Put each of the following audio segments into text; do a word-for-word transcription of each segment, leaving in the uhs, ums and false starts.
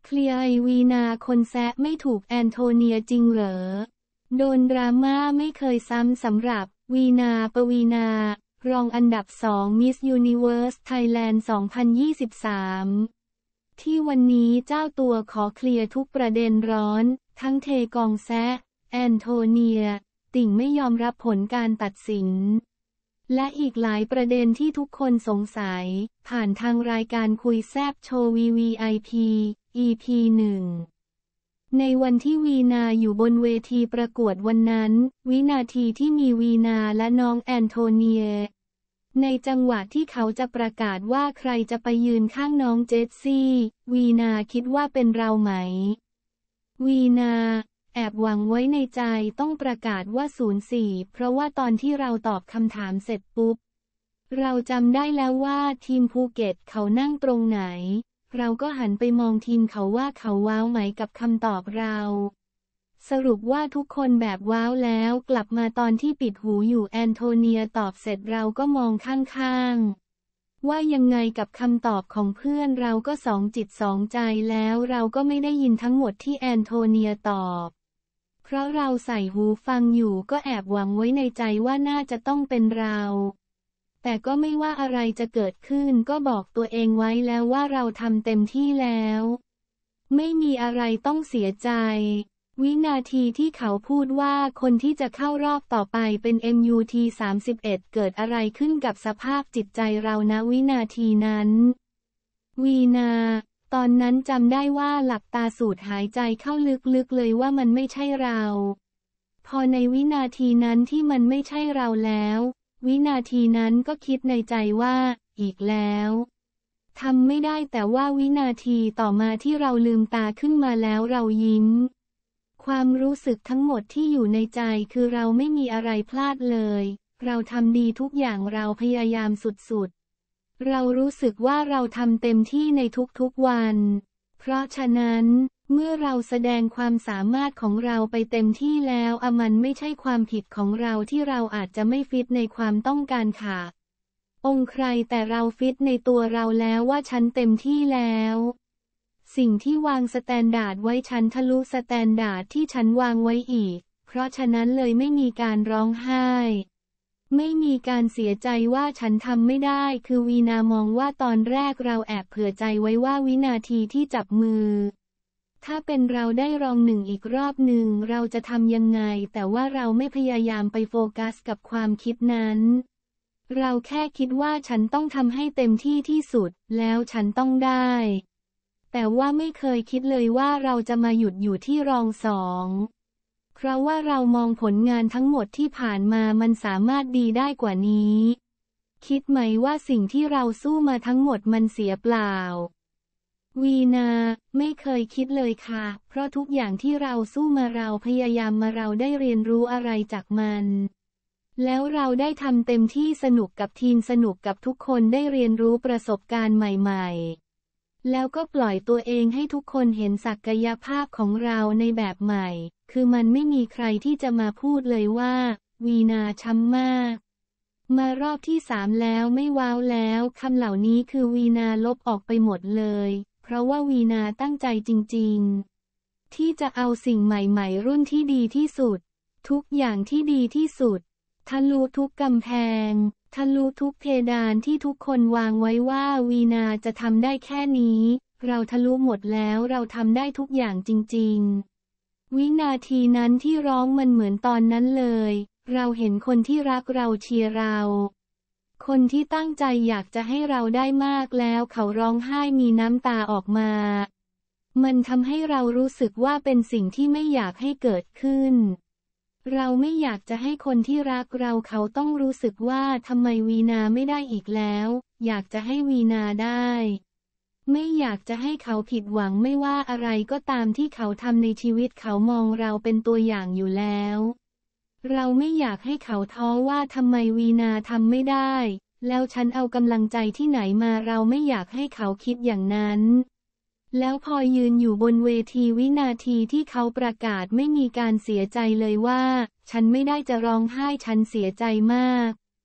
เคลียร์ไอวีนาคนแซะไม่ถูกแอนโทเนียจริงเหรอโดนดราม่าไม่เคยซ้ำสำหรับวีนาปวีณารองอันดับสองมิสยูนิเวิร์สไทยแลนด์สองพันยี่สิบสามที่วันนี้เจ้าตัวขอเคลียร์ทุกประเด็นร้อนทั้งเทกองแซะแอนโทเนียติ่งไม่ยอมรับผลการตัดสินและอีกหลายประเด็นที่ทุกคนสงสัยผ่านทางรายการคุยแซบโชว์ วี วี ไอ พี อี พี หนึ่ง ในวันที่วีนาอยู่บนเวทีประกวดวันนั้นวินาทีที่มีวีนาและน้องแอนโทเนียในจังหวะที่เขาจะประกาศว่าใครจะไปยืนข้างน้องเจสซี่วีนาคิดว่าเป็นเราไหมวีนาแอบหวังไว้ในใจต้องประกาศว่าศูนย์สี่เพราะว่าตอนที่เราตอบคำถามเสร็จปุ๊บเราจำได้แล้วว่าทีมภูเก็ตเขานั่งตรงไหนเราก็หันไปมองทีมเขาว่าเขาว้าวไหมกับคำตอบเราสรุปว่าทุกคนแบบว้าวแล้วกลับมาตอนที่ปิดหูอยู่แอนโทเนียตอบเสร็จเราก็มองข้างๆว่ายังไงกับคำตอบของเพื่อนเราก็สองจิตสองใจแล้วเราก็ไม่ได้ยินทั้งหมดที่แอนโทเนียตอบเพราะเราใส่หูฟังอยู่ก็แอบหวังไว้ในใจว่าน่าจะต้องเป็นเราแต่ก็ไม่ว่าอะไรจะเกิดขึ้นก็บอกตัวเองไว้แล้วว่าเราทำเต็มที่แล้วไม่มีอะไรต้องเสียใจวินาทีที่เขาพูดว่าคนที่จะเข้ารอบต่อไปเป็น เอ็ม ยู ที สามสิบเอ็ด เกิดอะไรขึ้นกับสภาพจิตใจเราณวินาทีนั้นวีนาตอนนั้นจำได้ว่าหลับตาสูดหายใจเข้าลึกๆเลยว่ามันไม่ใช่เราพอในวินาทีนั้นที่มันไม่ใช่เราแล้ววินาทีนั้นก็คิดในใจว่าอีกแล้วทำไม่ได้แต่ว่าวินาทีต่อมาที่เราลืมตาขึ้นมาแล้วเรายิ้มความรู้สึกทั้งหมดที่อยู่ในใจคือเราไม่มีอะไรพลาดเลยเราทำดีทุกอย่างเราพยายามสุดๆเรารู้สึกว่าเราทำเต็มที่ในทุกๆวันเพราะฉะนั้นเมื่อเราแสดงความสามารถของเราไปเต็มที่แล้วอะมันไม่ใช่ความผิดของเราที่เราอาจจะไม่ฟิตในความต้องการค่ะองค์ใครแต่เราฟิตในตัวเราแล้วว่าฉันเต็มที่แล้วสิ่งที่วางสแตนดาร์ดไว้ฉันทะลุสแตนดาร์ดที่ฉันวางไว้อีกเพราะฉะนั้นเลยไม่มีการร้องไห้ไม่มีการเสียใจว่าฉันทำไม่ได้คือวีนามองว่าตอนแรกเราแอบเผื่อใจไว้ว่าวินาทีที่จับมือถ้าเป็นเราได้รองหนึ่งอีกรอบหนึ่งเราจะทำยังไงแต่ว่าเราไม่พยายามไปโฟกัสกับความคิดนั้นเราแค่คิดว่าฉันต้องทำให้เต็มที่ที่สุดแล้วฉันต้องได้แต่ว่าไม่เคยคิดเลยว่าเราจะมาหยุดอยู่ที่รองสองเพราะว่าเรามองผลงานทั้งหมดที่ผ่านมามันสามารถดีได้กว่านี้คิดไหมว่าสิ่งที่เราสู้มาทั้งหมดมันเสียเปล่าวีนาไม่เคยคิดเลยค่ะเพราะทุกอย่างที่เราสู้มาเราพยายามมาเราได้เรียนรู้อะไรจากมันแล้วเราได้ทำเต็มที่สนุกกับทีมสนุกกับทุกคนได้เรียนรู้ประสบการณ์ใหม่ๆแล้วก็ปล่อยตัวเองให้ทุกคนเห็นศักยภาพของเราในแบบใหม่คือมันไม่มีใครที่จะมาพูดเลยว่าวีนาช้ำมากมารอบที่สามแล้วไม่ว้าวแล้วคำเหล่านี้คือวีนาลบออกไปหมดเลยเพราะว่าวีนาตั้งใจจริงๆที่จะเอาสิ่งใหม่ๆรุ่นที่ดีที่สุดทุกอย่างที่ดีที่สุดทะลุทุกกำแพงทะลุทุกเพดานที่ทุกคนวางไว้ว่าวีนาจะทำได้แค่นี้เราทะลุหมดแล้วเราทำได้ทุกอย่างจริงๆวินาทีนั้นที่ร้องมันเหมือนตอนนั้นเลยเราเห็นคนที่รักเราเชียร์เราคนที่ตั้งใจอยากจะให้เราได้มากแล้วเขาร้องไห้มีน้ำตาออกมามันทำให้เรารู้สึกว่าเป็นสิ่งที่ไม่อยากให้เกิดขึ้นเราไม่อยากจะให้คนที่รักเราเขาต้องรู้สึกว่าทำไมวีนาไม่ได้อีกแล้วอยากจะให้วีนาได้ไม่อยากจะให้เขาผิดหวังไม่ว่าอะไรก็ตามที่เขาทำในชีวิตเขามองเราเป็นตัวอย่างอยู่แล้วเราไม่อยากให้เขาท้อว่าทำไมวีนาทำไม่ได้แล้วฉันเอากำลังใจที่ไหนมาเราไม่อยากให้เขาคิดอย่างนั้นแล้วพอยืนอยู่บนเวทีวินาทีที่เขาประกาศไม่มีการเสียใจเลยว่าฉันไม่ได้จะร้องไห้ฉันเสียใจมาก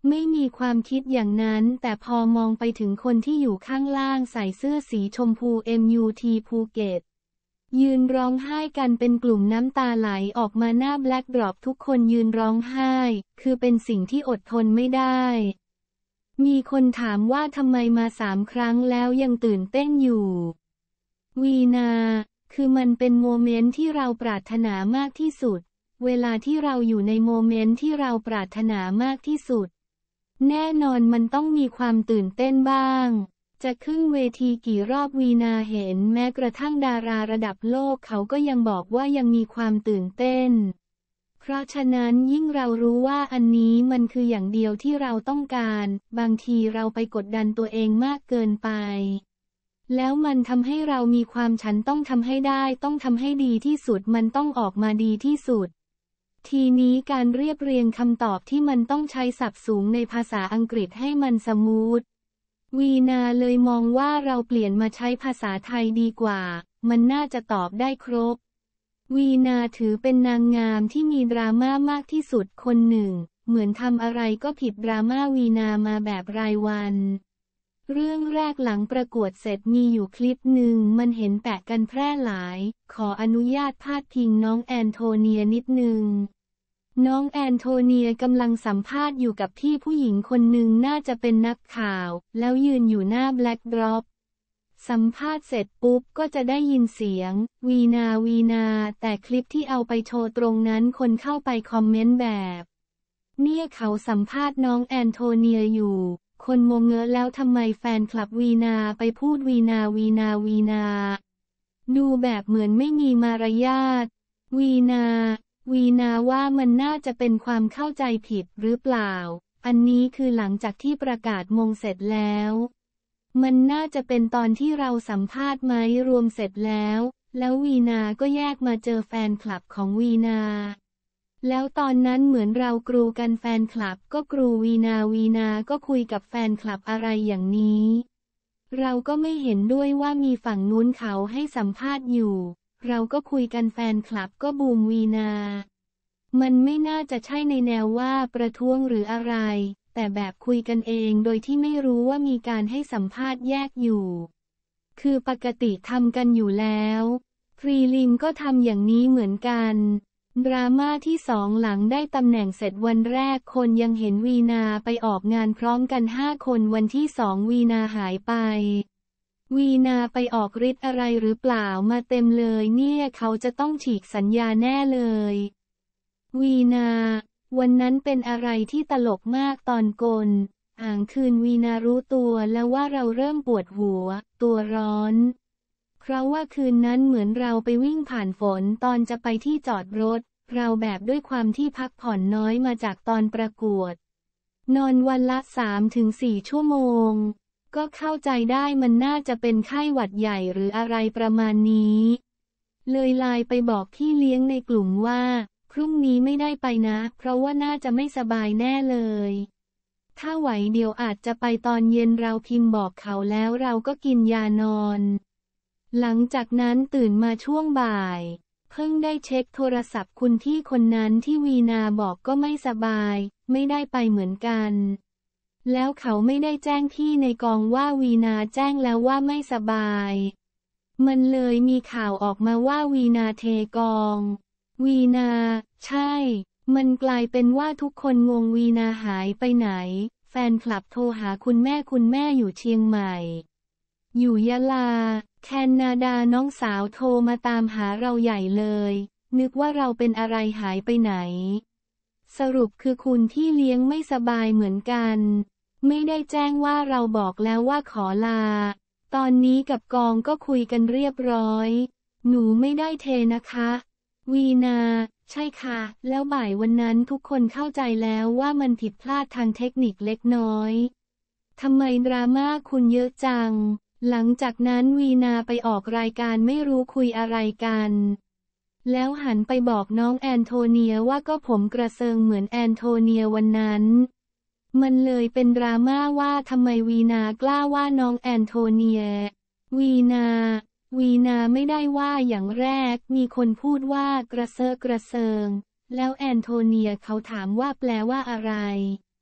ไม่มีความคิดอย่างนั้นแต่พอมองไปถึงคนที่อยู่ข้างล่างใส่เสื้อสีชมพู เอ็ม ยู ที ภูเก็ตยืนร้องไห้กันเป็นกลุ่มน้ำตาไหลออกมาหน้าแบล็คดรอปทุกคนยืนร้องไห้คือเป็นสิ่งที่อดทนไม่ได้มีคนถามว่าทำไมมาสามครั้งแล้วยังตื่นเต้นอยู่วีนาคือมันเป็นโมเมนต์ที่เราปรารถนามากที่สุดเวลาที่เราอยู่ในโมเมนต์ที่เราปรารถนามากที่สุดแน่นอนมันต้องมีความตื่นเต้นบ้างจะขึ้นเวทีกี่รอบวีนาเห็นแม้กระทั่งดาราระดับโลกเขาก็ยังบอกว่ายังมีความตื่นเต้นเพราะฉะนั้นยิ่งเรารู้ว่าอันนี้มันคืออย่างเดียวที่เราต้องการบางทีเราไปกดดันตัวเองมากเกินไปแล้วมันทำให้เรามีความฉันต้องทำให้ได้ต้องทำให้ดีที่สุดมันต้องออกมาดีที่สุดทีนี้การเรียบเรียงคำตอบที่มันต้องใช้ศัพท์สูงในภาษาอังกฤษให้มันสมูทวีนาเลยมองว่าเราเปลี่ยนมาใช้ภาษาไทยดีกว่ามันน่าจะตอบได้ครบวีนาถือเป็นนางงามที่มีดราม่ามากที่สุดคนหนึ่งเหมือนทำอะไรก็ผิดดราม่าวีนามาแบบรายวันเรื่องแรกหลังประกวดเสร็จมีอยู่คลิปหนึ่งมันเห็นแปะกันแพร่หลายขออนุญาตพาดพิงน้องแอนโทเนียนิดนึงน้องแอนโทเนียกำลังสัมภาษณ์อยู่กับพี่ผู้หญิงคนหนึ่งน่าจะเป็นนักข่าวแล้วยืนอยู่หน้าแบล็คดรอปสัมภาษณ์เสร็จปุ๊บก็จะได้ยินเสียงวีนาวีนาแต่คลิปที่เอาไปโชว์ตรงนั้นคนเข้าไปคอมเมนต์แบบเนี่ยเขาสัมภาษณ์น้องแอนโทเนียอยู่คนงงเงอะแล้วทำไมแฟนคลับวีนาไปพูดวีนาวีนาวีนาดูแบบเหมือนไม่มีมารยาทวีนาวีนาว่ามันน่าจะเป็นความเข้าใจผิดหรือเปล่าอันนี้คือหลังจากที่ประกาศมงเสร็จแล้วมันน่าจะเป็นตอนที่เราสัมภาษณ์ไหมรวมเสร็จแล้วแล้ววีนาก็แยกมาเจอแฟนคลับของวีนาแล้วตอนนั้นเหมือนเรากรูกันแฟนคลับก็กรูวีนาวีนาก็คุยกับแฟนคลับอะไรอย่างนี้เราก็ไม่เห็นด้วยว่ามีฝั่งนู้นเขาให้สัมภาษณ์อยู่เราก็คุยกันแฟนคลับก็บูมวีนามันไม่น่าจะใช่ในแนวว่าประท้วงหรืออะไรแต่แบบคุยกันเองโดยที่ไม่รู้ว่ามีการให้สัมภาษณ์แยกอยู่คือปกติทำกันอยู่แล้วพรีลิมก็ทำอย่างนี้เหมือนกันดราม่าที่สองหลังได้ตำแหน่งเสร็จวันแรกคนยังเห็นวีนาไปออกงานพร้อมกันห้าคนวันที่สองวีนาหายไปวีนาไปออกฤทธิ์อะไรหรือเปล่ามาเต็มเลยเนี่ยเขาจะต้องฉีกสัญญาแน่เลยวีนาวันนั้นเป็นอะไรที่ตลกมากตอนกลอ่างคืนวีนารู้ตัวแล้วว่าเราเริ่มปวดหัวตัวร้อนเพราะว่าคืนนั้นเหมือนเราไปวิ่งผ่านฝนตอนจะไปที่จอดรถเราแบบด้วยความที่พักผ่อนน้อยมาจากตอนประกวดนอนวันละ สามถึงสี่ ชั่วโมงก็เข้าใจได้มันน่าจะเป็นไข้หวัดใหญ่หรืออะไรประมาณนี้เลยไลน์ไปบอกพี่เลี้ยงในกลุ่มว่าพรุ่งนี้ไม่ได้ไปนะเพราะว่าน่าจะไม่สบายแน่เลยถ้าไหวเดี๋ยวอาจจะไปตอนเย็นเราพิมพ์บอกเขาแล้วเราก็กินยานอนหลังจากนั้นตื่นมาช่วงบ่ายเพิ่งได้เช็คโทรศัพท์คุณพี่คนนั้นที่วีนาบอกก็ไม่สบายไม่ได้ไปเหมือนกันแล้วเขาไม่ได้แจ้งพี่ในกองว่าวีนาแจ้งแล้วว่าไม่สบายมันเลยมีข่าวออกมาว่าวีนาเทกองวีนาใช่มันกลายเป็นว่าทุกคนงงวีนาหายไปไหนแฟนคลับโทรหาคุณแม่คุณแม่อยู่เชียงใหม่อยู่ยะลาแคนาดาน้องสาวโทรมาตามหาเราใหญ่เลยนึกว่าเราเป็นอะไรหายไปไหนสรุปคือคุณที่เลี้ยงไม่สบายเหมือนกันไม่ได้แจ้งว่าเราบอกแล้วว่าขอลาตอนนี้กับกองก็คุยกันเรียบร้อยหนูไม่ได้เทนะคะวีนาใช่ค่ะแล้วบ่ายวันนั้นทุกคนเข้าใจแล้วว่ามันผิดพลาดทางเทคนิคเล็กน้อยทำไมดราม่าคุณเยอะจังหลังจากนั้นวีนาไปออกรายการไม่รู้คุยอะไรกันแล้วหันไปบอกน้องแอนโทเนียว่าก็ผมกระเซิงเหมือนแอนโทเนียวันนั้นมันเลยเป็นดราม่าว่าทำไมวีนากล้าว่าน้องแอนโทเนียวีนาวีนาไม่ได้ว่าอย่างแรกมีคนพูดว่ากระเซอะกระเซิงแล้วแอนโทเนียเขาถามว่าแปลว่าอะไร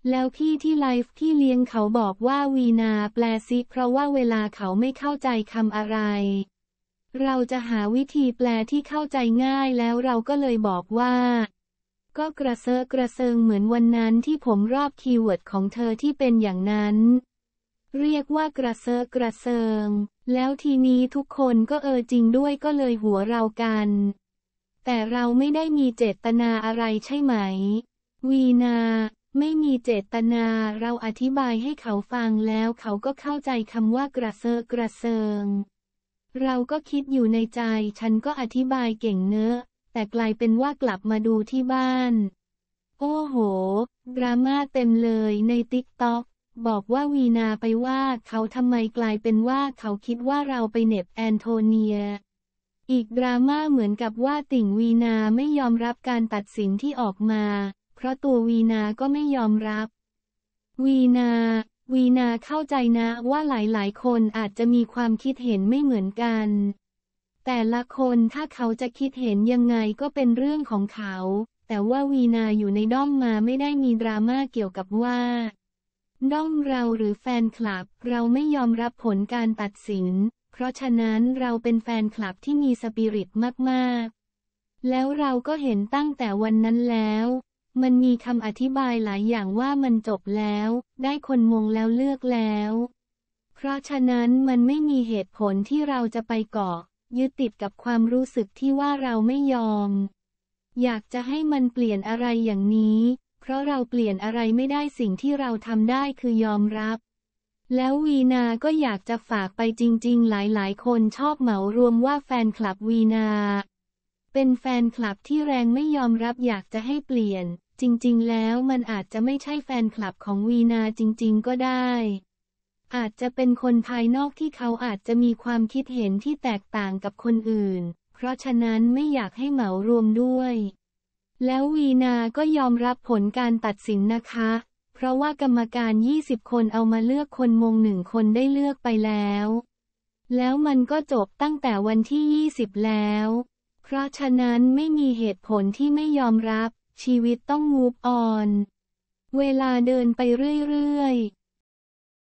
แล้วพี่ที่ไลฟ์พี่เลี้ยงเขาบอกว่าวีนาแปลซิเพราะว่าเวลาเขาไม่เข้าใจคำอะไรเราจะหาวิธีแปลที่เข้าใจง่ายแล้วเราก็เลยบอกว่าก็กระเซาะกระเซิงเหมือนวันนั้นที่ผมรอบคีย์เวิร์ดของเธอที่เป็นอย่างนั้นเรียกว่ากระเซาะกระเซิงแล้วทีนี้ทุกคนก็เออจริงด้วยก็เลยหัวเรากันแต่เราไม่ได้มีเจตนาอะไรใช่ไหมวีนาไม่มีเจตนาเราอธิบายให้เขาฟังแล้วเขาก็เข้าใจคำว่ากระเซาะกระเซิงเราก็คิดอยู่ในใจฉันก็อธิบายเก่งเนอะแต่กลายเป็นว่ากลับมาดูที่บ้านโอ้โหดราม่าเต็มเลยในติ๊กต็อกบอกว่าวีนาไปว่าเขาทำไมกลายเป็นว่าเขาคิดว่าเราไปเหน็บแอนโทเนียอีกดราม่าเหมือนกับว่าติ่งวีนาไม่ยอมรับการตัดสินที่ออกมาเพราะตัววีนาก็ไม่ยอมรับวีนาวีนาเข้าใจนะว่าหลายๆคนอาจจะมีความคิดเห็นไม่เหมือนกันแต่ละคนถ้าเขาจะคิดเห็นยังไงก็เป็นเรื่องของเขาแต่ว่าวีนาอยู่ในด้อมมาไม่ได้มีดราม่าเกี่ยวกับว่าด้อมเราหรือแฟนคลับเราไม่ยอมรับผลการตัดสินเพราะฉะนั้นเราเป็นแฟนคลับที่มีสปิริตมากๆแล้วเราก็เห็นตั้งแต่วันนั้นแล้วมันมีคำอธิบายหลายอย่างว่ามันจบแล้วได้คนมงแล้วเลือกแล้วเพราะฉะนั้นมันไม่มีเหตุผลที่เราจะไปเกาะยึดติดกับความรู้สึกที่ว่าเราไม่ยอมอยากจะให้มันเปลี่ยนอะไรอย่างนี้เพราะเราเปลี่ยนอะไรไม่ได้สิ่งที่เราทำได้คือยอมรับแล้ววีนาก็อยากจะฝากไปจริงๆหลายๆคนชอบเหมารวมว่าแฟนคลับวีนาเป็นแฟนคลับที่แรงไม่ยอมรับอยากจะให้เปลี่ยนจริงๆแล้วมันอาจจะไม่ใช่แฟนคลับของวีนาจริงๆก็ได้อาจจะเป็นคนภายนอกที่เขาอาจจะมีความคิดเห็นที่แตกต่างกับคนอื่นเพราะฉะนั้นไม่อยากให้เหมารวมด้วยแล้ววีนาก็ยอมรับผลการตัดสินนะคะเพราะว่ากรรมการยี่สิบคนเอามาเลือกคนมงหนึ่งคนได้เลือกไปแล้วแล้วมันก็จบตั้งแต่วันที่ยี่สิบแล้วเพราะฉะนั้นไม่มีเหตุผลที่ไม่ยอมรับชีวิตต้อง มูฟ ออน เวลาเดินไปเรื่อยๆ